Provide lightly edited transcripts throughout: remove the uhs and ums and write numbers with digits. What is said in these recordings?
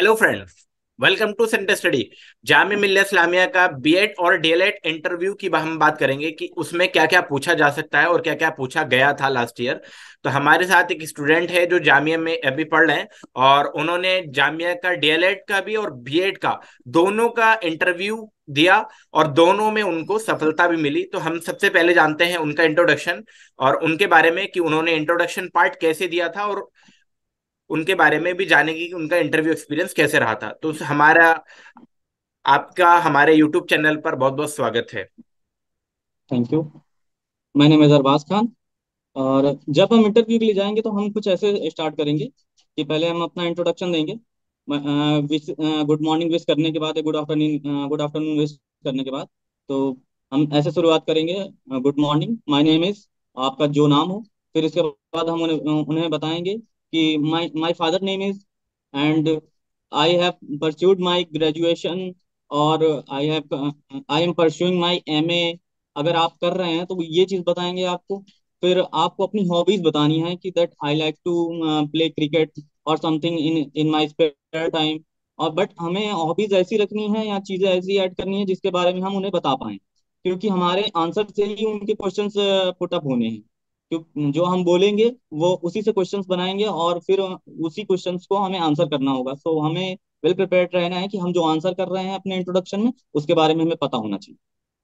Hello friends. Welcome to centre study. Jamia Millia Islamia का BEd और DElEd interview की हम बात करेंगे कि उसमें क्या क्या पूछा जा सकता है और क्या क्या पूछा गया था लास्ट ईयर। तो हमारे साथ एक स्टूडेंट है जो जामिया में अभी पढ़ रहे हैं और उन्होंने जामिया का डीएलएड का भी और बीएड का दोनों का इंटरव्यू दिया और दोनों में उनको सफलता भी मिली। तो हम सबसे पहले जानते हैं उनका इंट्रोडक्शन और उनके बारे में कि उन्होंने इंट्रोडक्शन पार्ट कैसे दिया था और उनके बारे में भी जानेंगे कि उनका इंटरव्यू एक्सपीरियंस कैसे रहा था। तो हमारा आपका हमारे यूट्यूब चैनल पर बहुत बहुत स्वागत है। Thank you. My name is Arbaaz Khan. और जब हम इंटरव्यू के लिए जाएंगे तो हम कुछ ऐसे स्टार्ट करेंगे कि पहले हम अपना इंट्रोडक्शन देंगे। विश गुड मॉर्निंग विश करने के बाद, गुड आफ्टरनून विश करने के बाद, तो हम ऐसे शुरुआत करेंगे। Good morning, my name is, आपका जो नाम हो। फिर इसके बाद हम उन्हें उन्हें बताएंगे कि my my father name is, and I have pursued my graduation, और I am pursuing my MA. अगर आप कर रहे हैं तो ये चीज़ बताएंगे आपको। फिर आपको अपनी हॉबीज बतानी है कि that I like to play cricket और something in in my spare time. और बट हमें हॉबीज ऐसी रखनी है या चीजें ऐसी ऐड करनी है जिसके बारे में हम उन्हें बता पाएं, क्योंकि हमारे आंसर से ही उनके क्वेश्चंस पुट अप होने हैं। क्यों जो हम बोलेंगे वो उसी से क्वेश्चंस बनाएंगे और फिर उसी क्वेश्चंस को हमें आंसर करना होगा। सो हमें वेल प्रिपेयर्ड रहना है कि हम जो आंसर कर रहे हैं अपने इंट्रोडक्शन में उसके बारे में हमें पता होना चाहिए।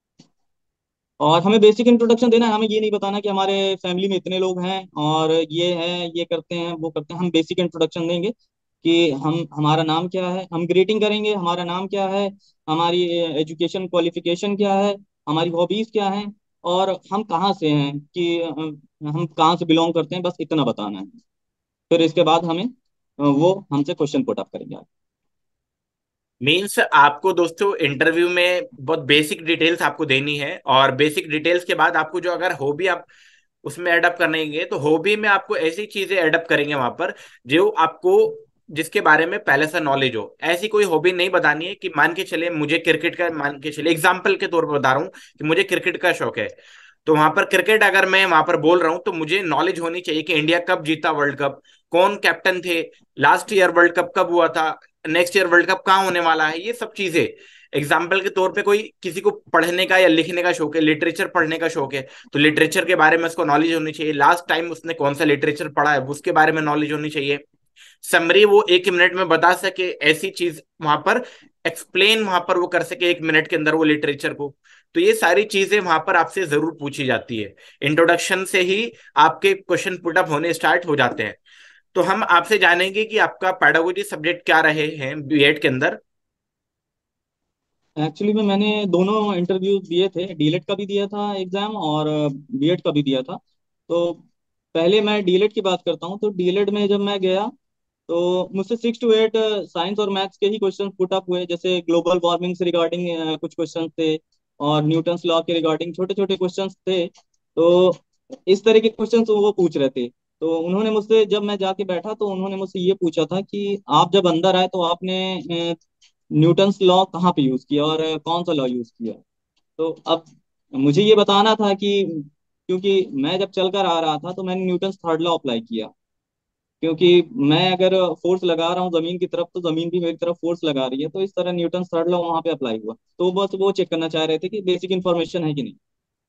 और हमें बेसिक इंट्रोडक्शन देना है, हमें ये नहीं बताना कि हमारे फैमिली में इतने लोग हैं और ये है, ये करते हैं, वो करते हैं। हम बेसिक इंट्रोडक्शन देंगे कि हम हमारा नाम क्या है, हम ग्रीटिंग करेंगे, हमारा नाम क्या है, हमारी एजुकेशन क्वालिफिकेशन क्या है, हमारी हॉबीज क्या है, और हम कहाँ से हैं, कि हम कहाँ से बिलोंग करते हैं, बस इतना बताना है। फिर इसके बाद हमें वो हमसे क्वेश्चन पुट अप करेंगे। मीन्स आपको दोस्तों इंटरव्यू में बहुत बेसिक डिटेल्स आपको देनी है और बेसिक डिटेल्स के बाद आपको जो अगर हॉबी आप उसमें एडअप करेंगे तो हॉबी में आपको ऐसी चीजें एडअप करेंगे वहां पर जो आपको जिसके बारे में पहले से नॉलेज हो। ऐसी कोई हॉबी नहीं बतानी है कि मान के चले मुझे क्रिकेट का, मान के चले एग्जाम्पल के तौर पर बता रहा हूँ कि मुझे क्रिकेट का शौक है। तो वहां पर क्रिकेट अगर मैं वहां पर बोल रहा हूँ तो मुझे नॉलेज होनी चाहिए कि इंडिया कब जीता वर्ल्ड कप, कौन कैप्टन थे, लास्ट ईयर वर्ल्ड कप कब हुआ था, नेक्स्ट ईयर वर्ल्ड कप कहाँ होने वाला है, ये सब चीजें। एग्जाम्पल के तौर पे कोई किसी को पढ़ने का या लिखने का शौक है, लिटरेचर पढ़ने का शौक है, तो लिटरेचर के बारे में उसको नॉलेज होनी चाहिए। लास्ट टाइम उसने कौन सा लिटरेचर पढ़ा है उसके बारे में नॉलेज होनी चाहिए। समरी वो एक मिनट में बता सके, ऐसी चीज वहां पर एक्सप्लेन वहां पर वो कर सके एक मिनट के अंदर वो लिटरेचर को। तो ये सारी चीजें वहां पर आपसे जरूर पूछी जाती है। इंट्रोडक्शन से ही आपके क्वेश्चन पुट अप होने स्टार्ट हो जाते हैं। तो हम आपसे जानेंगे कि आपका पेडागोजी सब्जेक्ट क्या रहे हैं बीएड के अंदर। एक्चुअली में मैंने दोनों इंटरव्यू दिए थे, डीएलएड का भी दिया था एग्जाम और बीएड का भी दिया था। तो पहले मैं डीएलएड की बात करता हूँ। तो डीएलएड में जब मैं गया तो मुझसे 6 to 8 साइंस और मैथ्स के ही क्वेश्चन पुट अप हुए, जैसे ग्लोबल वार्मिंग से रिगार्डिंग कुछ क्वेश्चन थे, और न्यूटन्स लॉ के रिगार्डिंग छोटे छोटे क्वेश्चन थे। तो इस तरह के क्वेश्चन वो पूछ रहे थे। तो उन्होंने मुझसे, जब मैं जाके बैठा तो उन्होंने मुझसे ये पूछा था कि आप जब अंदर आए तो आपने न्यूटन्स लॉ कहाँ पे यूज किया और कौन सा लॉ यूज किया। तो अब मुझे ये बताना था कि क्योंकि मैं जब चलकर आ रहा था तो मैंने न्यूटन्स थर्ड लॉ अप्लाई किया, क्योंकि मैं अगर फोर्स लगा रहा हूँ जमीन की तरफ तो जमीन भी मेरी तरफ फोर्स लगा रही है। तो इस तरह न्यूटन थर्ड लॉ वहां पे अप्लाई हुआ। तो बस वो चेक करना चाह रहे थे कि बेसिक इन्फॉर्मेशन है कि नहीं।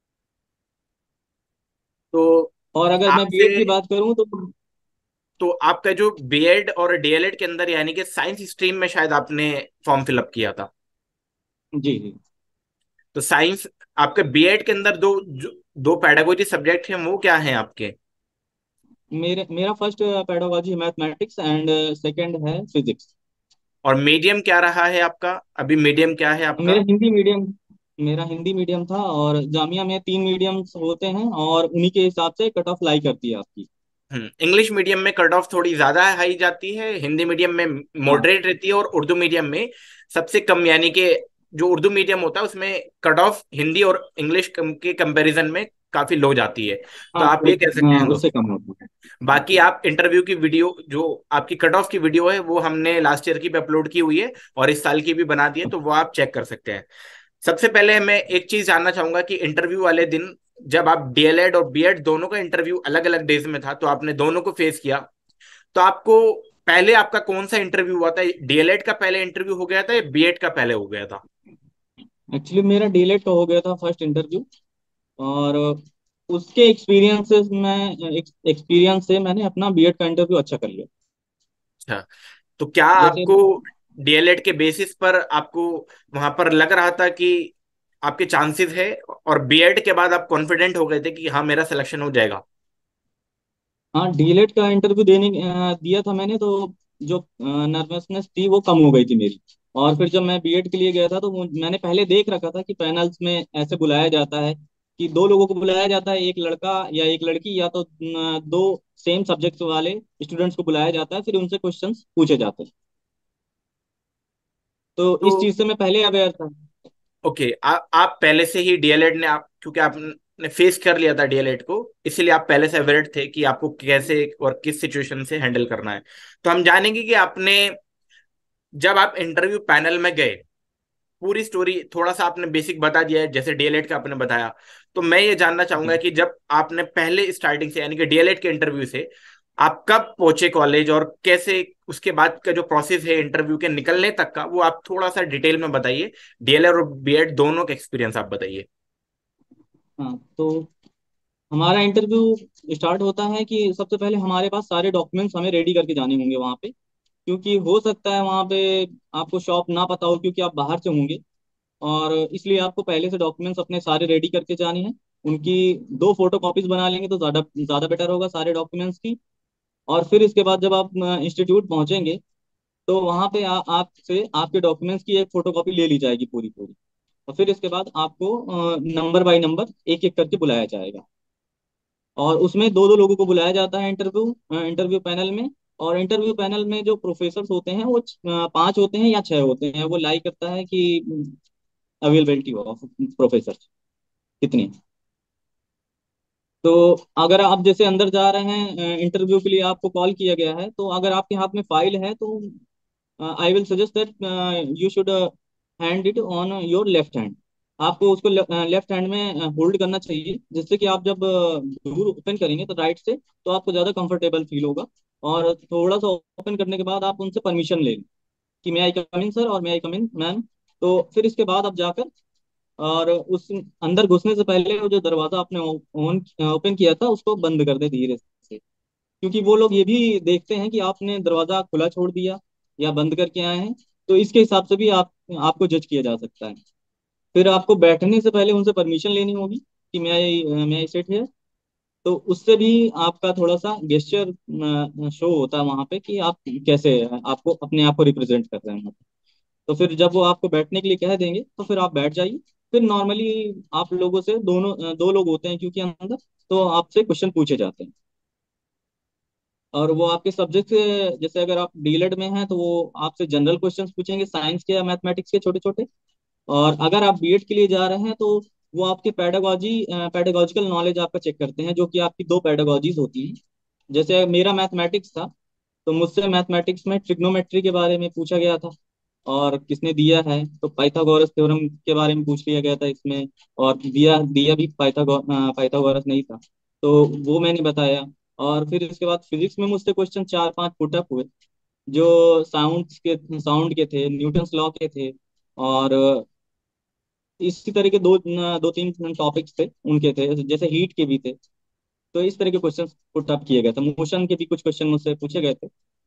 तो और अगर मैं आपसे बीएड की बात करूँ तो तो आपका जो बीएड और डीएलएड के अंदर यानी कि साइंस स्ट्रीम में शायद आपने फॉर्म फिलअप किया था। जी जी। तो साइंस आपके बीएड के अंदर दो पेडागोजी सब्जेक्ट हैं, वो क्या हैं आपके? मेरा first pedagogy mathematics and second है फिजिक्स। और मीडियम क्या रहा है आपका? अभी मीडियम क्या है मेरा आपका? हिंदी मीडियम मेरा हिंदी मीडियम था, और जामिया में 3 मीडियम्स होते हैं और उन्हीं के हिसाब से कट ऑफ लाई करती है आपकी। इंग्लिश मीडियम में कट ऑफ थोड़ी ज्यादा हाई जाती है, हिंदी मीडियम में हाँ मॉडरेट रहती है और उर्दू मीडियम में सबसे कम, यानी कि जो उर्दू मीडियम होता है उसमें कट ऑफ हिंदी और इंग्लिश के कंपैरिजन में काफी लो जाती है। तो हाँ, आप ये कह सकते हैं उससे दोस्तों। कम होता है। बाकी आप इंटरव्यू की वीडियो जो आपकी कट ऑफ की वीडियो है वो हमने लास्ट ईयर की भी अपलोड की हुई है और इस साल की भी बना दी है, तो वो आप चेक कर सकते हैं। सबसे पहले मैं एक चीज जानना चाहूंगा कि इंटरव्यू वाले दिन जब आप डीएलएड और बीएड दोनों का इंटरव्यू अलग अलग डेज में था तो आपने दोनों को फेस किया, तो आपको पहले आपका कौन सा इंटरव्यू हुआ था? डीएलएड का पहले इंटरव्यू हो गया था या बीएड का पहले हो गया था? एक्चुअली मेरा डीएलएड का हो गया था फर्स्ट इंटरव्यू। और उसके एक्सपीरियंस से मैंने अपना बीएड का इंटरव्यू अच्छा कर लिया। अच्छा, तो क्या जैसे आपको डीएलएड के बेसिस पर आपको वहां पर लग रहा था कि आपके चांसेस है, और बीएड के बाद आप कॉन्फिडेंट हो गए थे कि हाँ मेरा सिलेक्शन हो जाएगा? हाँ, डीएलएड का इंटरव्यू दिया था मैंने, तो जो नर्वसनेस थी वो कम हो गई थी मेरी। और फिर जब मैं बीएड के लिए गया था तो मैंने पहले देख रखा था कि पैनल्स में ऐसे बुलाया जाता है कि दो लोगों को बुलाया जाता है, एक लड़का या एक लड़की, या तो दो सेम सब्जेक्ट्स वाले स्टूडेंट्स को बुलाया जाता है, फिर उनसे क्वेश्चंस पूछे जाते हैं। तो तो इस चीज़ से मैं पहले अवेयर था। ओके, आप पहले से ही डीएलएड ने, आप क्योंकि आपने फेस कर लिया था डीएलएड को, इसीलिए आप पहले से अवेयर थे कि आपको कैसे और किस सिचुएशन से हैंडल करना है। तो हम जानेंगे कि आपने, जब आप इंटरव्यू पैनल में गए, पूरी स्टोरी थोड़ा सा आपने बेसिक बता दिया है जैसे डीएलएड का आपने बताया। तो मैं ये जानना चाहूंगा जी। कि जब आपने पहले स्टार्टिंग से यानी कि डीएलएड के इंटरव्यू से आप कब पहुंचे कॉलेज, और कैसे उसके बाद का जो प्रोसेस है इंटरव्यू के निकलने तक का, वो आप थोड़ा सा डिटेल में बताइए। डीएलएड और बीएड दोनों का एक्सपीरियंस आप बताइए। हाँ, तो हमारा इंटरव्यू स्टार्ट होता है कि सबसे पहले हमारे पास सारे डॉक्यूमेंट्स हमें रेडी करके जाने होंगे वहाँ पे। क्योंकि हो सकता है वहाँ पे आपको शॉप ना पता हो, क्योंकि आप बाहर से होंगे। और इसलिए आपको पहले से डॉक्यूमेंट्स अपने सारे रेडी करके जाने हैं। उनकी दो फोटो कॉपीज बना लेंगे तो ज़्यादा ज़्यादा बेटर होगा सारे डॉक्यूमेंट्स की। और फिर इसके बाद जब आप इंस्टीट्यूट पहुँचेंगे तो वहाँ पे आपसे आपके डॉक्यूमेंट्स की एक फोटो कॉपी ले ली जाएगी पूरी पूरी। और फिर इसके बाद आपको नंबर बाय नंबर एक एक करके बुलाया जाएगा। और उसमें दो दो लोगों को बुलाया जाता है इंटरव्यू पैनल में। और इंटरव्यू पैनल में जो प्रोफेसर होते हैं वो पांच होते हैं या छह होते हैं, वो लाई करता है कि अवेलेबिलिटी ऑफ प्रोफेसर कितनी है। तो अगर आप जैसे अंदर जा रहे हैं इंटरव्यू के लिए, आपको कॉल किया गया है, तो अगर आपके हाथ में फाइल है तो I will suggest that you should hand it on your left hand. आपको उसको लेफ्ट हैंड में होल्ड करना चाहिए, जिससे कि आप जब दूर ओपन करेंगे तो राइट से, तो आपको ज़्यादा कंफर्टेबल फील होगा। और थोड़ा सा ओपन करने के बाद आप उनसे परमिशन ले लें कि मे आई कम इन सर और मे आई कम इन मैम। तो फिर इसके बाद आप जाकर, और उस अंदर घुसने से पहले वो जो दरवाज़ा आपने ऑन ओपन किया था उसको बंद कर दे धीरे से। क्योंकि वो लोग ये भी देखते हैं कि आपने दरवाजा खुला छोड़ दिया या बंद करके आए हैं। तो इसके हिसाब से भी आपको जज किया जा सकता है। फिर आपको बैठने से पहले उनसे परमिशन लेनी होगी कि मैं सिट है। तो उससे भी आपका थोड़ा सा गेस्चर शो होता है वहां पे कि आप कैसे आपको अपने आप को रिप्रेजेंट कर रहे हैं। तो फिर जब वो आपको बैठने के लिए कह देंगे तो फिर आप बैठ जाइए। फिर नॉर्मली आप लोगों से दो लोग होते हैं क्योंकि अंदर, तो आपसे क्वेश्चन पूछे जाते हैं। और वो आपके सब्जेक्ट से, जैसे अगर आप डीलेड में हैं तो वो आपसे जनरल क्वेश्चंस पूछेंगे, साइंस के या मैथमेटिक्स के छोटे छोटे। और अगर आप बीएड के लिए जा रहे हैं तो वो आपके पेडागोजिकल नॉलेज आपका चेक करते हैं, जो कि आपकी दो पेडागोजीज होती हैं। जैसे मेरा मैथमेटिक्स था, तो मुझसे मैथमेटिक्स में ट्रिग्नोमेट्री के बारे में पूछा गया था। और किसने दिया है तो पाइथागोरस थ्योरम के बारे में पूछ लिया गया था इसमें। और दिया दिया भी पाइथागोरस नहीं था, तो वो मैंने बताया। और फिर इसके बाद फिजिक्स में मुझसे क्वेश्चन चार पांच पुटअप हुए, जो साउंड के थे, न्यूटन्स लॉ के थे। और इसी तरह के दो तीन टॉपिक्स थे उनके थे, जैसे हीट के भी थे। तो इस तरह के क्वेश्चन पुटअप किए गए थे, मोशन के भी कुछ क्वेश्चन मुझसे पूछे गए थे।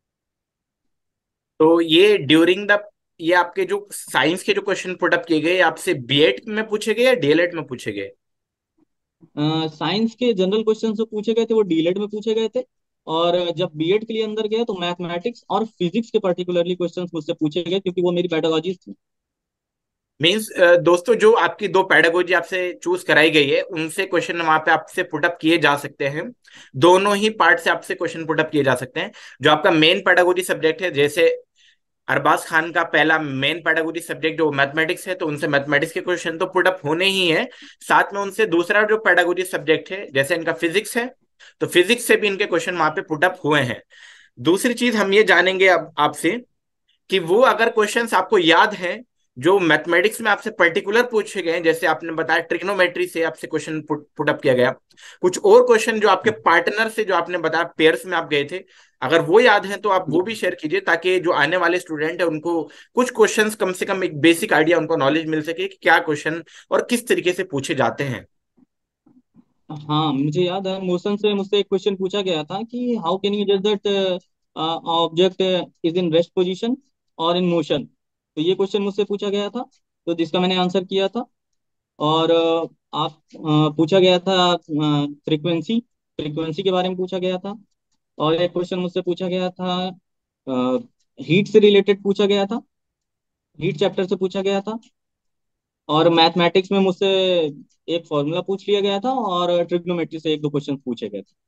तो ये ड्यूरिंग द, ये आपके जो साइंस के जो क्वेश्चन पुट अप किए गए, आपसे बीएड में पूछे गए या डीएलएड में पूछे गए? साइंस के जनरल क्वेश्चन जो पूछे गए थे वो डीलेड में पूछे गए थे। और जब बीएड के लिए अंदर गया तो मैथमेटिक्स और फिजिक्स के पर्टिकुलरली क्वेश्चंस मुझसे पूछे गए, क्योंकि वो मेरी पेडागोजी थी। मीन्स दोस्तों, जो आपकी दो पैडागोजी आपसे चूज कराई गई है, उनसे क्वेश्चन वहां पे आपसे पुटअप किए जा सकते हैं। दोनों ही पार्ट से आपसे क्वेश्चन पुटअप किए जा सकते हैं। जो आपका मेन पैडागोजी सब्जेक्ट है, जैसे अरबाज खान का पहला मेन पैडागोजी सब्जेक्ट जो मैथमेटिक्स है, तो उनसे मैथमेटिक्स के क्वेश्चन तो पुटअप होने ही है। साथ में उनसे दूसरा जो पैडागोजी सब्जेक्ट है, जैसे इनका फिजिक्स है, तो फिजिक्स से भी इनके क्वेश्चन वहां पे पुटअप हुए हैं। दूसरी चीज हम ये जानेंगे अब आपसे कि वो अगर क्वेश्चंस आपको याद हैं, जो मैथमेटिक्स में आपसे पर्टिकुलर पूछे गए हैं, जैसे आपने बताया ट्रिग्नोमेट्री से आपसे क्वेश्चन पुट अप किया गया, कुछ और क्वेश्चन जो आपके पार्टनर से जो आपने बताया पेयर्स में आप गए थे, अगर वो याद है तो आप वो भी शेयर कीजिए, ताकि जो आने वाले स्टूडेंट है उनको कुछ क्वेश्चंस कम से कम एक बेसिक आइडिया, उनको नॉलेज मिल सके कि क्या क्वेश्चन और किस तरीके से पूछे जाते हैं। हाँ, मुझे याद है, मोशन से मुझसे एक क्वेश्चन पूछा गया था कि हाउ कैन यू जज that object is in rest position और इन मोशन। तो ये क्वेश्चन मुझसे पूछा गया था, तो जिसका मैंने आंसर किया था। और पूछा गया था फ्रीक्वेंसी, फ्रीक्वेंसी के बारे में पूछा गया था। और एक क्वेश्चन मुझसे पूछा गया था, हीट से रिलेटेड पूछा गया था, हीट चैप्टर से पूछा गया था। और मैथमेटिक्स में मुझसे एक फॉर्मूला पूछ लिया गया था, और ट्रिग्नोमेट्री से एक दो क्वेश्चन पूछे गए थे।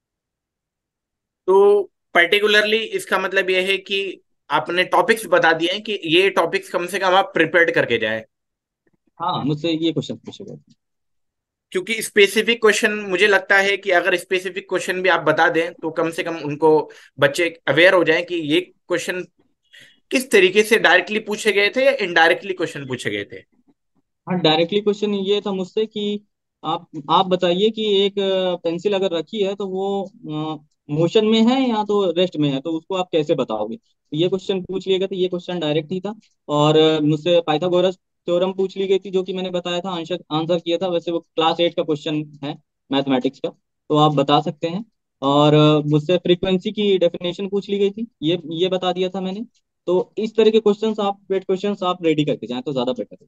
तो पर्टिकुलरली इसका मतलब यह है कि आपने टॉपिक्स बता दिए हैं कि ये टॉपिक्स कम से कम आप प्रिपेयर्ड करके जाएं, हाँ, मुझसे ये क्वेश्चन पूछे गए थे। क्योंकि स्पेसिफिक क्वेश्चन मुझे लगता है कि अगर स्पेसिफिक क्वेश्चन भी आप बता दें तो कम से कम उनको बच्चे अवेयर हो जाएं कि ये क्वेश्चन किस तरीके से डायरेक्टली पूछे गए थे या इनडायरेक्टली क्वेश्चन पूछे गए थे। हाँ, डायरेक्टली क्वेश्चन ये था मुझसे कि आप बताइए कि एक पेंसिल अगर रखी है तो वो मोशन में है या तो रेस्ट में है, तो उसको आप कैसे बताओगे। तो ये क्वेश्चन पूछ लिया गया था, ये क्वेश्चन डायरेक्ट ही था। और मुझसे पाइथागोरस थ्योरम पूछ ली गई थी, जो कि मैंने बताया था, आंसर आंसर किया था। वैसे वो क्लास 8 का क्वेश्चन है, मैथमेटिक्स का, तो आप बता सकते हैं। और मुझसे फ्रीक्वेंसी की डेफिनेशन पूछ ली गई थी, ये बता दिया था मैंने। तो इस तरह के क्वेश्चंस आप, वेट क्वेश्चंस आप रेडी करके जाएं तो ज्यादा बेटर है।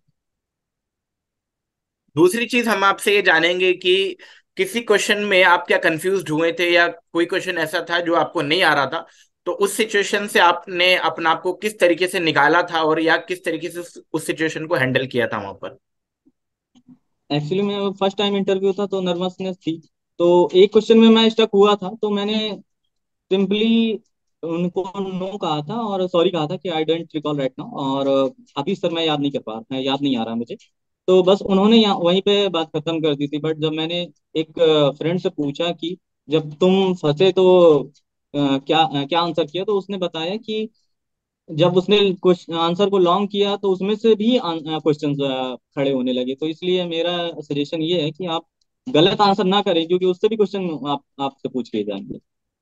दूसरी चीज हम आपसे ये जानेंगे कि किसी क्वेश्चन में आप क्या कंफ्यूज हुए थे, या कोई क्वेश्चन ऐसा था जो आपको नहीं आ रहा था, तो उस सिचुएशन से आपने अपना आप को किस तरीके से निकाला था, और या किस तरीके से उस सिचुएशन को हैंडल किया था वहां पर। एक्चुअली मैं फर्स्ट टाइम इंटरव्यू था तो नर्वसनेस थी। तो एक क्वेश्चन में मैं स्टक हुआ था, तो मैंने सिंपली उनको नो कहा था और सॉरी कहा था कि I don't recall right now, और अभी सर मैं याद नहीं कर पा रहा, याद नहीं आ रहा मुझे। तो बस उन्होंने यहाँ वहीं पे बात खत्म कर दी थी। बट जब मैंने एक फ्रेंड से पूछा कि जब तुम फंसे तो क्या आंसर किया, तो उसने बताया कि जब उसने क्वेश्चन आंसर को लॉन्ग किया तो उसमें से भी क्वेश्चन खड़े होने लगे। तो इसलिए मेरा सजेशन ये है कि आप गलत आंसर ना करें, क्योंकि उससे भी क्वेश्चन आपसे पूछ लिए जाएंगे।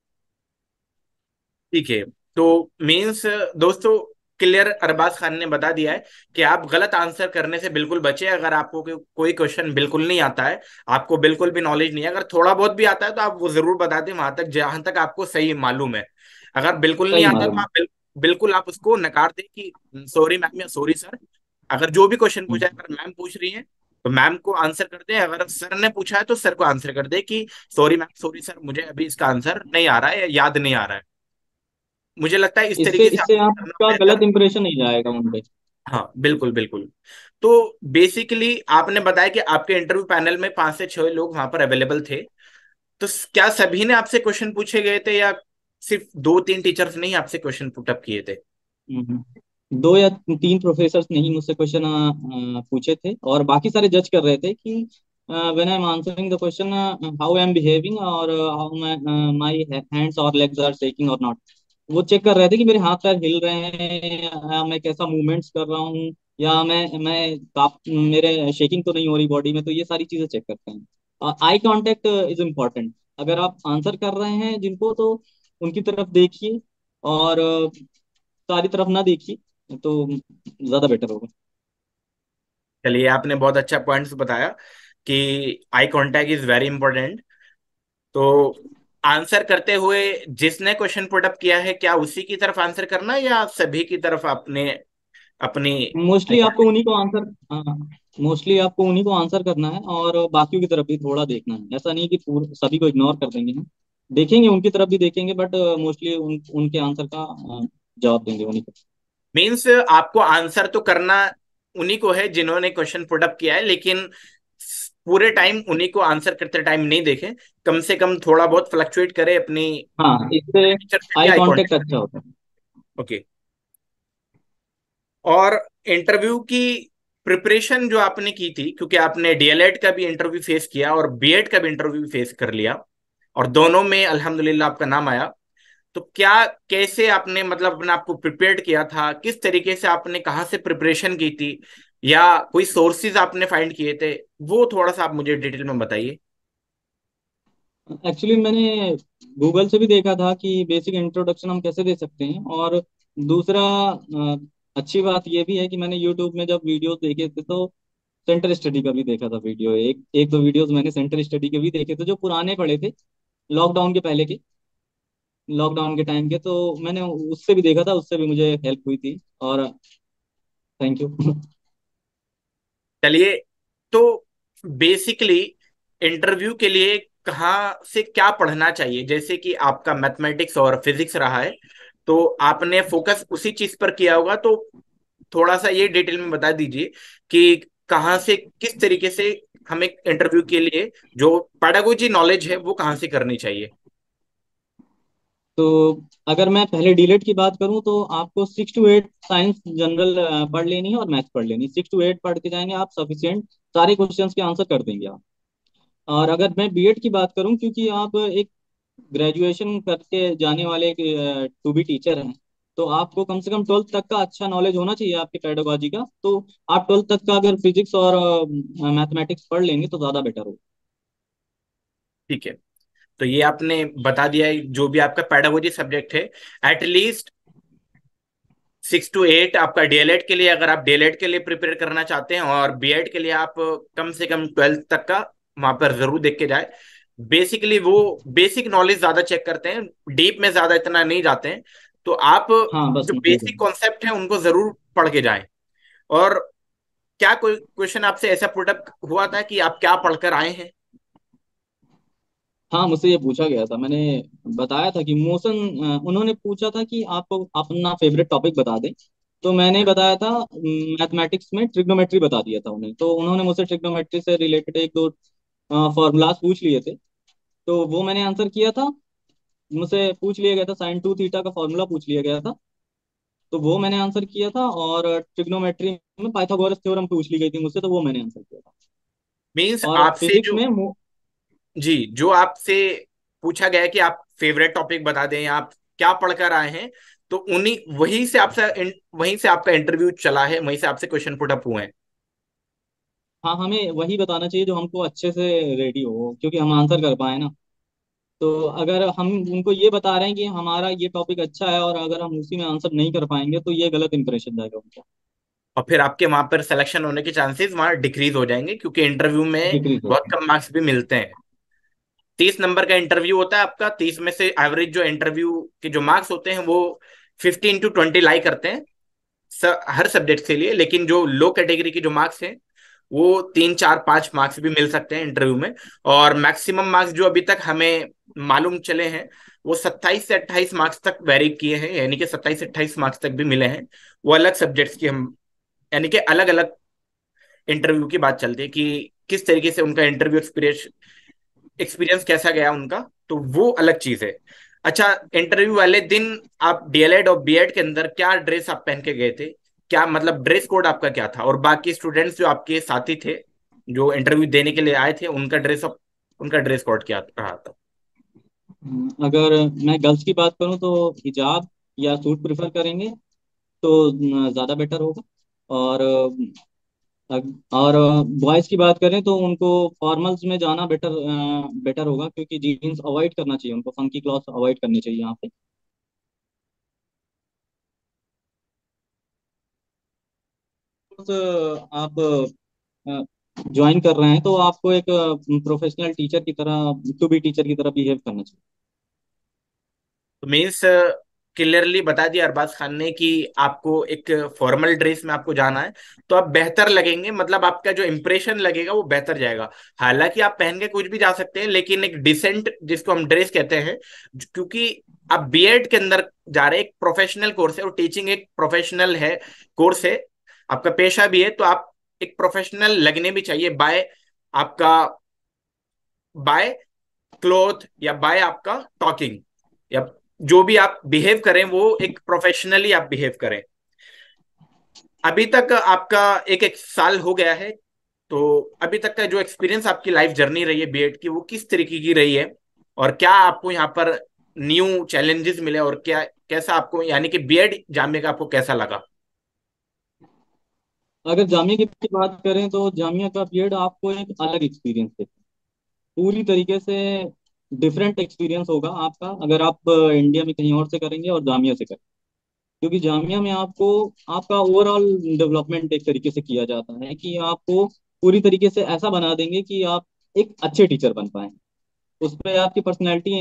ठीक है। तो मीन्स दोस्तों, क्लियर अरबाज खान ने बता दिया है कि आप गलत आंसर करने से बिल्कुल बचें। अगर आपको कोई क्वेश्चन बिल्कुल नहीं आता है, आपको बिल्कुल भी नॉलेज नहीं है, अगर थोड़ा बहुत भी आता है तो आप वो जरूर बता दें वहां तक जहां तक आपको सही मालूम है। अगर बिल्कुल नहीं सही आता तो मालूम। आप बिल्कुल आप उसको नकार दें कि सॉरी मैम या सॉरी सर। अगर जो भी क्वेश्चन पूछा है, अगर मैम पूछ रही है तो मैम को आंसर कर दे, अगर सर ने पूछा है तो सर को आंसर कर दे कि सॉरी मैम सॉरी सर, मुझे अभी इसका आंसर नहीं आ रहा है या याद नहीं आ रहा है। मुझे लगता है इस इससे तरीके से इससे आपको करना आपका बेहतर। गलत इंप्रेशन नहीं जाएगा उन पे। हाँ बिल्कुल बिल्कुल। तो बेसिकली आपने बताया कि आपके इंटरव्यू पैनल में 5 से 6 लोग वहां पर अवेलेबल थे, तो क्या सभी ने आपसे क्वेश्चन पूछे गए थे, या सिर्फ 2-3 टीचर्स ने ही आपसे क्वेश्चन पुट अप किए थे। दो या तीन प्रोफेसर्स ने ही मुझसे क्वेश्चन पूछे थे, और बाकी सारे जज कर रहे थे कि when I am answering the question how I am behaving, और हाउ माय हैंड्स और लेग्स आर शेकिंग और नॉट। वो चेक कर रहे थे कि मेरे हाथ पैर हिल रहे हैं, या मैं कैसा मूवमेंट्स कर रहा हूँ, या मैं मेरे शेकिंग तो नहीं हो रही बॉडी में। तो ये सारी चीजें चेक करते हैं। Eye contact is important. अगर आप आंसर कर रहे हैं जिनको, तो उनकी तरफ देखिए, और सारी तरफ ना देखिए, तो ज्यादा बेटर होगा। चलिए, आपने बहुत अच्छा पॉइंट्स बताया कि eye contact is very important. तो आंसर करते हुए जिसने क्वेश्चन पुट अप किया है, क्या उसी की तरफ आंसर करना है या सभी की तरफ आपने अपनी। मोस्टली आपको उन्हीं को आंसर हाँ, मोस्टली आपको उन्हीं को आंसर करना है, और बाकियों की तरफ भी थोड़ा देखना है। ऐसा नहीं कि सभी को इग्नोर कर देंगे हम, देखेंगे उनकी तरफ भी देखेंगे, बट मोस्टली उनके आंसर का जवाब देंगे उन्हीं को। मीन्स आपको आंसर तो करना उन्हीं को है जिन्होंने क्वेश्चन पुट अप किया है, लेकिन पूरे टाइम उन्हीं को आंसर करते टाइम नहीं देखें। कम से कम थोड़ा बहुत फ्लक्चुएट करे अपनी हाँ, इससे टीचर से भी आई आई कांटेक्ट कांटेक्ट। अच्छा होता है। ओके। और इंटरव्यू की प्रिपरेशन जो आपने की थी, क्योंकि आपने डीएलएड का भी इंटरव्यू फेस किया और बीएड का भी इंटरव्यू फेस कर लिया, और दोनों में अल्हम्दुलिल्लाह आपका नाम आया, तो क्या, कैसे आपने मतलब अपने आप को प्रिपेयर्ड किया था, किस तरीके से आपने कहाँ से प्रिपरेशन की थी, या कोई सोर्सेज आपने फाइंड किए थे, वो थोड़ा सा आप मुझे डिटेल में बताइए। एक्चुअली मैंने गूगल से भी देखा था कि बेसिक इंट्रोडक्शन हम कैसे दे सकते हैं, और दूसरा अच्छी बात यह भी है कि मैंने यूट्यूब में जब वीडियोस देखे थे तो सेंटर स्टडी का भी देखा था वीडियो। एक एक दो वीडियोस मैंने सेंटर स्टडी के भी देखे थे जो पुराने पड़े थे, लॉकडाउन के पहले के, लॉकडाउन के टाइम के। तो मैंने उससे भी देखा था, उससे भी मुझे हेल्प हुई थी। और थैंक यू। चलिए, तो बेसिकली इंटरव्यू के लिए कहाँ से क्या पढ़ना चाहिए, जैसे कि आपका मैथमेटिक्स और फिजिक्स रहा है, तो आपने फोकस उसी चीज पर किया होगा, तो थोड़ा सा ये डिटेल में बता दीजिए कि कहाँ से, किस तरीके से हमें इंटरव्यू के लिए जो पेडागोजी नॉलेज है वो कहाँ से करनी चाहिए। तो अगर मैं पहले डीलेट की बात करूं तो आपको 6 to 8 साइंस जनरल पढ़ लेनी है और मैथ्स पढ़ लेनी है। 6 to 8 पढ़ के जाएंगे आप, सफिशिएंट सारे क्वेश्चंस के आंसर कर देंगे आप। और अगर मैं बीएड की बात करूं, क्योंकि आप एक ग्रेजुएशन करके जाने वाले टू बी टीचर हैं, तो आपको कम से कम 12th तक का अच्छा नॉलेज होना चाहिए आपके पेडागोजी का। तो आप 12th तक का अगर फिजिक्स और मैथमेटिक्स पढ़ लेंगे तो ज़्यादा बेटर होगा। ठीक है, तो ये आपने बता दिया है जो भी आपका पेडागोजी सब्जेक्ट है। एटलीस्ट 6 to 8 आपका डीएलएड के लिए, अगर आप डीएलएड के लिए प्रिपेयर करना चाहते हैं, और बीएड के लिए आप कम से कम 12th तक का वहां पर जरूर देख के जाए। बेसिकली वो बेसिक नॉलेज ज्यादा चेक करते हैं, डीप में ज्यादा इतना नहीं जाते हैं। तो आप हाँ बस जो मैं बेसिक कॉन्सेप्ट है उनको जरूर पढ़ के जाएं। और क्या कोई क्वेश्चन आपसे ऐसा पुटअप हुआ था कि आप क्या पढ़कर आए हैं? हाँ, मुझसे ये पूछा गया था। मैंने बताया था कि मोशन, उन्होंने पूछा था कि आप अपना फेवरेट टॉपिक बता दें। तो मैंने बताया था मैथमेटिक्स में ट्रिग्नोमेट्री बता दिया था उन्हें। तो उन्होंने मुझसे ट्रिग्नोमेट्री से रिलेटेड एक दो फॉर्मूलाज पूछ लिए थे, तो वो मैंने आंसर किया था। मुझसे पूछ लिया गया था, साइन टू थीटा का फॉर्मूला पूछ लिया गया था, तो वो मैंने आंसर किया था। और ट्रिग्नोमेट्री में पाइथागोरस थ्योरम पूछ ली गई थी मुझसे, तो वो मैंने आंसर किया था। मीन्स और आपसे फिजिक्स जो, में जी, जो आपसे पूछा गया है कि आप फेवरेट टॉपिक बता दें या आप क्या पढ़कर आए हैं, तो उन्हीं वहीं से वहीं से आपका इंटरव्यू चला है, वहीं से आपसे क्वेश्चन पुट अप हुए हैं। हाँ, हमें वही बताना चाहिए जो हमको अच्छे से रेडी हो, क्योंकि हम आंसर कर पाए ना। तो अगर हम उनको ये बता रहे हैं कि हमारा ये टॉपिक अच्छा है, और अगर हम उसी में आंसर नहीं कर पाएंगे तो ये गलत इंप्रेशन जाएगा उनका। और फिर आपके वहां पर सिलेक्शन होने के चांसेस वहां डिक्रीज हो जाएंगे, क्योंकि इंटरव्यू में डिक्रीज बहुत होगा। कम मार्क्स भी मिलते हैं। 30 नंबर का इंटरव्यू होता है आपका, 30 में से एवरेज जो इंटरव्यू के जो मार्क्स होते हैं वो 15 to 20 लाई करते हैं हर सब्जेक्ट के लिए। लेकिन जो लो कैटेगरी के जो मार्क्स हैं वो 3 4 5 मार्क्स भी मिल सकते हैं इंटरव्यू में। और मैक्सिमम मार्क्स जो अभी तक हमें मालूम चले हैं वो 27 से 28 मार्क्स तक वेरी किए हैं, यानी कि 27 से 28 मार्क्स तक भी मिले हैं। वो अलग सब्जेक्ट्स की हम, यानी कि अलग अलग इंटरव्यू की बात चलती है कि किस तरीके से उनका इंटरव्यू एक्सपीरियंस एक्सपीरियंस कैसा गया उनका, तो वो अलग चीज है। अच्छा, इंटरव्यू वाले दिन आप डीएलएड और बीएड के अंदर क्या ड्रेस आप पहन के गए थे, क्या मतलब ड्रेस कोड आपका क्या था, और बाकी स्टूडेंट्स जो आपके साथी थे जो इंटरव्यू देने के लिए आए थे उनका ड्रेस कोड क्या रहा था? अगर मैं गर्ल्स की बात करूं तो हिजाब या सूट प्रेफर करेंगे तो ज़्यादा बेटर होगा। और और बॉयज़ की बात करें तो उनको फॉर्मल्स में जाना बेटर बेटर होगा, क्योंकि जीन्स अवॉइड करना चाहिए, उनको फंकी क्लॉथ अवॉइड करनी चाहिए यहाँ पे। आप ज्वाइन कर रहे हैं तो आपको एक प्रोफेशनल टीचर की तरह, टू बी टीचर की तरह बिहेव करना चाहिए। तो मीन्स क्लियरली बता दिया अरबाज खान ने कि आपको एक फॉर्मल ड्रेस में आपको जाना है, तो आप बेहतर लगेंगे, मतलब आपका जो इंप्रेशन लगेगा वो बेहतर जाएगा। हालांकि आप पहन के कुछ भी जा सकते हैं, लेकिन एक डिसेंट जिसको हम ड्रेस कहते हैं, क्योंकि आप बीएड के अंदर जा रहे हैं, एक प्रोफेशनल कोर्स है और टीचिंग एक प्रोफेशनल है, कोर्स है, आपका पेशा भी है, तो आप एक प्रोफेशनल लगने भी चाहिए बाय आपका, बाय क्लोथ या बाय आपका टॉकिंग, या जो भी आप बिहेव करें वो एक प्रोफेशनली आप बिहेव करें। अभी तक आपका एक एक साल हो गया है, तो अभी तक का जो एक्सपीरियंस आपकी लाइफ जर्नी रही है बीएड की, वो किस तरीके की रही है, और क्या आपको यहाँ पर न्यू चैलेंजेस मिले, और क्या कैसा आपको यानी कि बीएड जामिया का आपको कैसा लगा? अगर जामिया की बात करें तो जामिया का बीएड आपको एक अलग एक्सपीरियंस देता है, पूरी तरीके से डिफरेंट एक्सपीरियंस होगा आपका, अगर आप इंडिया में कहीं और से करेंगे और जामिया से करेंगे। क्योंकि जामिया में आपको आपका ओवरऑल डेवलपमेंट एक तरीके से किया जाता है कि आपको पूरी तरीके से ऐसा बना देंगे कि आप एक अच्छे टीचर बन पाए। उस पर आपकी पर्सनैलिटी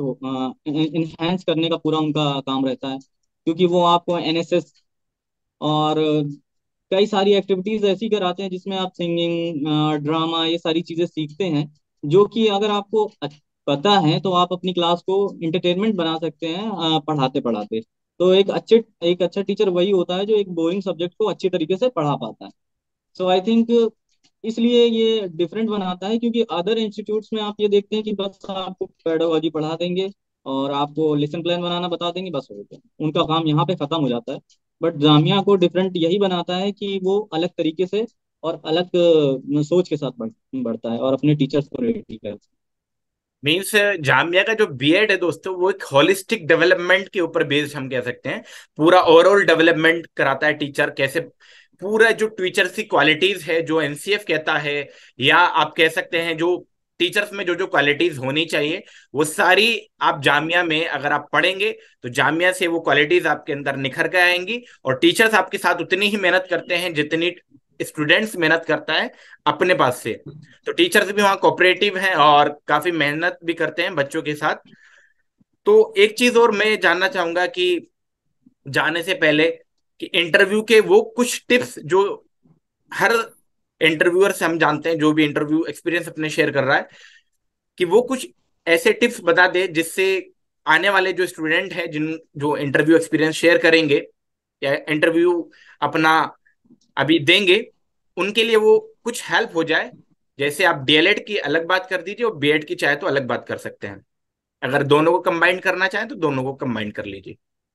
इनहेंस करने का पूरा उनका काम रहता है। क्योंकि वो आपको एनएसएस और कई सारी एक्टिविटीज ऐसी कराते हैं जिसमें आप सिंगिंग, ड्रामा, ये सारी चीजें सीखते हैं, जो कि अगर आपको पता है तो आप अपनी क्लास को इंटरटेनमेंट बना सकते हैं पढ़ाते पढ़ाते। तो एक अच्छा टीचर वही होता है जो एक बोरिंग सब्जेक्ट को अच्छी तरीके से पढ़ा पाता है। सो आई थिंक इसलिए ये डिफरेंट बनाता है, क्योंकि अदर इंस्टीट्यूट्स में आप ये देखते हैं कि बस आपको पेडागोजी पढ़ा देंगे और आपको लेसन प्लान बनाना बता देंगे, बस हो गया, उनका काम यहाँ पे खत्म हो जाता है। बट जामिया को डिफरेंट यही बनाता है कि वो अलग तरीके से और अलग सोच के साथ बढ़ता है और अपने टीचर्स को रेडी करता है। मीन्स जामिया का जो बीएड है दोस्तों, वो एक होलिस्टिक डेवलपमेंट के ऊपर बेस्ड हम कह सकते हैं। पूरा ओवरऑल डेवलपमेंट कराता है टीचर कैसे, पूरा जो टीचर्स की क्वालिटीज है जो एनसीएफ कहता है, या आप कह सकते हैं जो टीचर्स में जो जो क्वालिटीज होनी चाहिए, वो सारी आप जामिया में अगर आप पढ़ेंगे तो जामिया से वो क्वालिटीज आपके अंदर निखर के आएंगी। और टीचर्स आपके साथ उतनी ही मेहनत करते हैं जितनी स्टूडेंट्स मेहनत करता है अपने पास से। तो टीचर्स भी वहाँ कोऑपरेटिव हैं और काफी मेहनत भी करते हैं बच्चों के साथ। तो एक चीज और मैं जानना चाहूंगा कि जाने से पहले, कि इंटरव्यू के वो कुछ टिप्स जो हर इंटरव्यूअर से हम जानते हैं, जो भी इंटरव्यू एक्सपीरियंस अपने शेयर कर रहा है, कि वो कुछ ऐसे टिप्स बता दे जिससे आने वाले जो स्टूडेंट हैं, जिन जो इंटरव्यू एक्सपीरियंस शेयर करेंगे या इंटरव्यू अपना अभी देंगे, उनके लिए वो कुछ हेल्प हो जाए। जैसे आप डीएलएड की अलग बात कर दीजिए और बीएड की चाहे तो अलग बात कर सकते हैं। अगर दोनों को कंबाइन करना चाहें तो दोनों को कंबाइन कर लीजिए।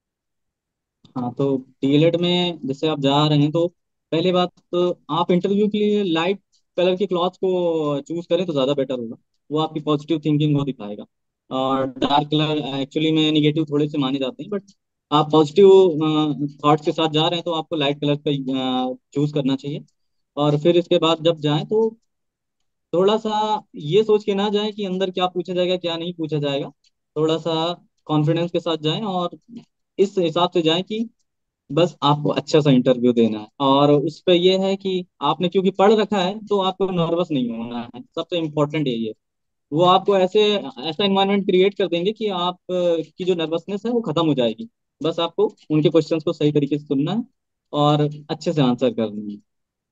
हाँ, तो डीएलएड में जैसे आप जा रहे हैं तो पहले बात तो आप इंटरव्यू के लिए लाइट कलर की क्लॉथ को चूज करें तो ज़्यादा बेटर होगा। वो आपकी पॉजिटिव थिंकिंग को दिखाएगा। और डार्क कलर एक्चुअली में निगेटिव थोड़े से माने जाते हैं, बट आप पॉजिटिव थॉट्स के साथ जा रहे हैं तो आपको लाइट कलर का चूज करना चाहिए। और फिर इसके बाद जब जाएं तो थोड़ा सा ये सोच के ना जाएं कि अंदर क्या पूछा जाएगा क्या नहीं पूछा जाएगा। थोड़ा सा कॉन्फिडेंस के साथ जाएं और इस हिसाब से जाएं कि बस आपको अच्छा सा इंटरव्यू देना है। और उस पे ये है कि आपने क्योंकि पढ़ रखा है तो आपको नर्वस नहीं होना है, सबसे इम्पोर्टेंट यही है। वो आपको ऐसा एनवायरनमेंट क्रिएट कर देंगे कि आप की जो नर्वसनेस है वो खत्म हो जाएगी। बस आपको उनके क्वेश्चंस को सही तरीके से सुनना है और अच्छे से आंसर करना है।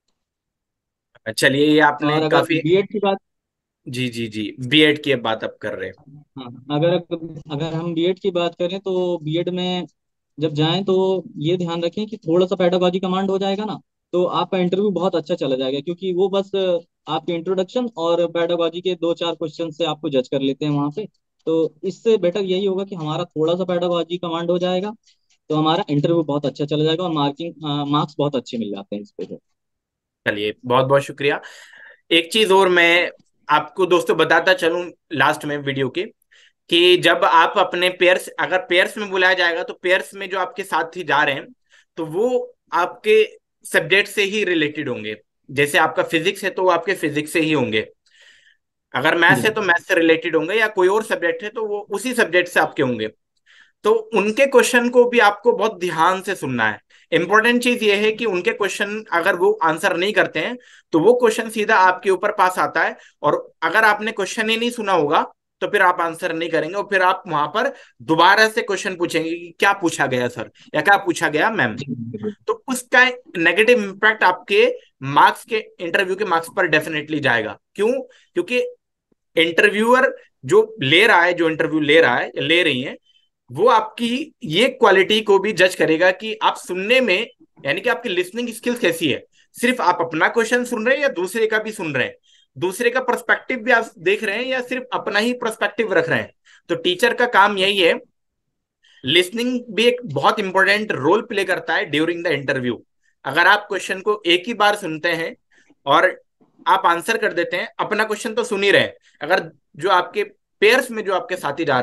चलिए, ये आपने और अगर काफी। बीएड की बात जी जी जी, बीएड की बात आप कर रहे हैं। हाँ, अगर अगर हम बीएड की बात करें तो बीएड में जब जाएं तो ये ध्यान रखें कि थोड़ा सा पेडागॉजी कमांड हो जाएगा ना, तो आपका इंटरव्यू बहुत अच्छा चला जाएगा। क्योंकि वो बस आपके इंट्रोडक्शन और पेडागॉजी के दो चार क्वेश्चन से आपको जज कर लेते हैं वहां पे। तो इससे बेटर यही होगा कि हमारा थोड़ा सा पेडागॉजी कमांड हो जाएगा, तो हमारा इंटरव्यू बहुत अच्छा चला जाएगा और मार्क्स बहुत अच्छे मिल जाते हैं इस पे। चलिए, बहुत बहुत शुक्रिया। एक चीज और मैं आपको दोस्तों बताता चलूं लास्ट में वीडियो के, कि जब आप अपने पेयर्स, अगर पेयर्स में बुलाया जाएगा तो पेयर्स में जो आपके साथी जा रहे हैं तो वो आपके सब्जेक्ट से ही रिलेटेड होंगे। जैसे आपका फिजिक्स है तो वो आपके फिजिक्स से ही होंगे, अगर मैथ्स है जी। तो मैथ्स से रिलेटेड होंगे, या कोई और सब्जेक्ट है तो वो उसी सब्जेक्ट से आपके होंगे। तो उनके क्वेश्चन को भी आपको बहुत ध्यान से सुनना है। इंपॉर्टेंट चीज ये है कि उनके क्वेश्चन अगर वो आंसर नहीं करते हैं तो वो क्वेश्चन सीधा आपके ऊपर पास आता है। और अगर आपने क्वेश्चन ही नहीं सुना होगा तो फिर आप आंसर नहीं करेंगे, और फिर आप वहां पर दोबारा से क्वेश्चन पूछेंगे कि क्या पूछा गया सर, या क्या पूछा गया मैम। तो उसका नेगेटिव इम्पैक्ट आपके मार्क्स के, इंटरव्यू के मार्क्स पर डेफिनेटली जाएगा। क्यों? क्योंकि इंटरव्यूअर जो ले रहा है, जो इंटरव्यू ले रहा है या ले रही है, वो आपकी ये क्वालिटी को भी जज करेगा कि आप सुनने में, यानी कि आपकी लिसनिंग स्किल्स कैसी है। सिर्फ आप अपना क्वेश्चन सुन रहे हैं या दूसरे का भी सुन रहे हैं, दूसरे का पर्सपेक्टिव भी आप देख रहे हैं या सिर्फ अपना ही पर्सपेक्टिव रख रहे हैं। तो टीचर का काम यही है। लिसनिंग भी एक बहुत इंपॉर्टेंट रोल प्ले करता है ड्यूरिंग द इंटरव्यू। अगर आप क्वेश्चन को एक ही बार सुनते हैं और आप आंसर कर देते हैं, अपना क्वेश्चन तो सुन ही रहे हैं, अगर जो आपके पेयर्स में जो आपके साथी जा रहे हैं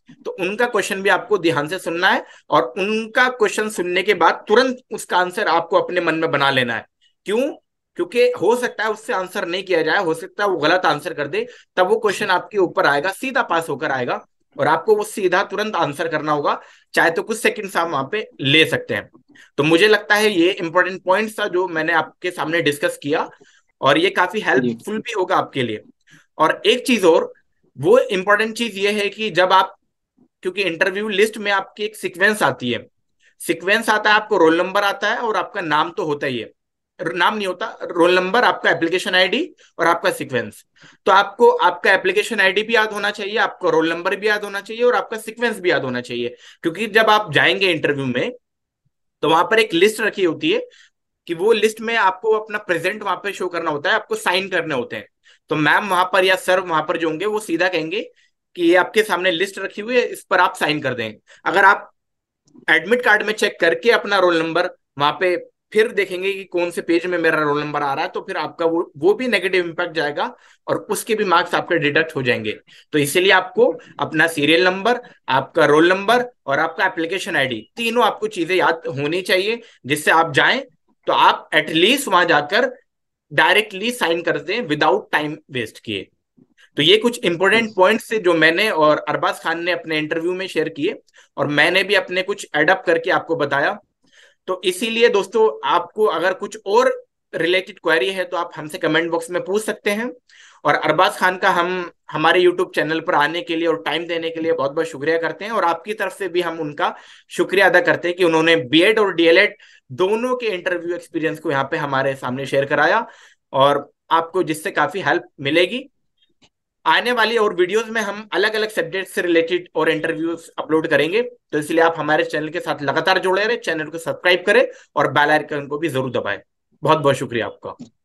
तो उनका क्वेश्चन भी आपको ध्यान से सुनना है, और उनका क्वेश्चन सुनने के बाद तुरंत उसका आंसर आपको अपने मन में बना लेना है। क्यों? क्योंकि हो सकता है उससे आंसर नहीं किया जाए, हो सकता है वो गलत आंसर कर दे, तब वो क्वेश्चन आपके ऊपर आएगा, सीधा पास होकर आएगा, और आपको वो सीधा तुरंत आंसर करना होगा, चाहे तो कुछ सेकंड्स आप वहां पे ले सकते हैं। तो मुझे लगता है ये इंपॉर्टेंट पॉइंट्स था जो मैंने आपके सामने डिस्कस किया, और ये काफी जी हेल्पफुल भी होगा आपके लिए। और एक चीज और, वो इंपॉर्टेंट चीज ये है कि जब आप, क्योंकि इंटरव्यू लिस्ट में आपकी एक सीक्वेंस आती है, सीक्वेंस आता है, आपको रोल नंबर आता है और आपका नाम तो होता ही है, नाम नहीं होता, रोल नंबर, आपका एप्लीकेशन आईडी और आपका सीक्वेंस। तो आपको आपका एप्लीकेशन आईडी भी याद होना चाहिए, आपका रोल नंबर भी याद होना चाहिए, और आपका सीक्वेंस भी याद होना चाहिए। क्योंकि जब आप जाएंगे इंटरव्यू में, तो वहां पर एक लिस्ट रखी होती है, कि वो लिस्ट में आपको अपना प्रेजेंट वहां पे शो करना होता है, आपको साइन करने होते हैं। तो मैम वहां पर या सर वहां पर जो होंगे वो सीधा कहेंगे कि ये आपके सामने लिस्ट रखी हुई है, इस पर आप साइन कर दें। अगर आप एडमिट कार्ड में चेक करके अपना रोल नंबर वहां पे फिर देखेंगे कि कौन से पेज में मेरा रोल नंबर आ रहा है, तो फिर आपका वो भी नेगेटिव इम्पैक्ट जाएगा, और उसके भी मार्क्स आपके डिडक्ट हो जाएंगे। तो इसीलिए आपको अपना सीरियल नंबर, आपका रोल नंबर और आपका एप्लीकेशन आईडी, तीनों आपको चीजें याद होनी चाहिए, जिससे आप जाएं तो आप एटलीस्ट वहां जाकर डायरेक्टली साइन कर दें विदाउट टाइम वेस्ट किए। तो ये कुछ इंपॉर्टेंट यस। पॉइंट्स थे जो मैंने और अरबाज खान ने अपने इंटरव्यू में शेयर किए, और मैंने भी अपने कुछ एडअप करके आपको बताया। तो इसीलिए दोस्तों, आपको अगर कुछ और रिलेटेड क्वेरी है तो आप हमसे कमेंट बॉक्स में पूछ सकते हैं। और अरबाज खान का हम हमारे यूट्यूब चैनल पर आने के लिए और टाइम देने के लिए बहुत बहुत शुक्रिया करते हैं, और आपकी तरफ से भी हम उनका शुक्रिया अदा करते हैं कि उन्होंने बीएड और डीएलएड दोनों के इंटरव्यू एक्सपीरियंस को यहाँ पे हमारे सामने शेयर कराया, और आपको जिससे काफी हेल्प मिलेगी। आने वाली और वीडियोस में हम अलग अलग सब्जेक्ट से रिलेटेड और इंटरव्यूज अपलोड करेंगे, तो इसलिए आप हमारे चैनल के साथ लगातार जुड़े रहे, चैनल को सब्सक्राइब करें और बेल आइकन को भी जरूर दबाएं। बहुत बहुत शुक्रिया आपका।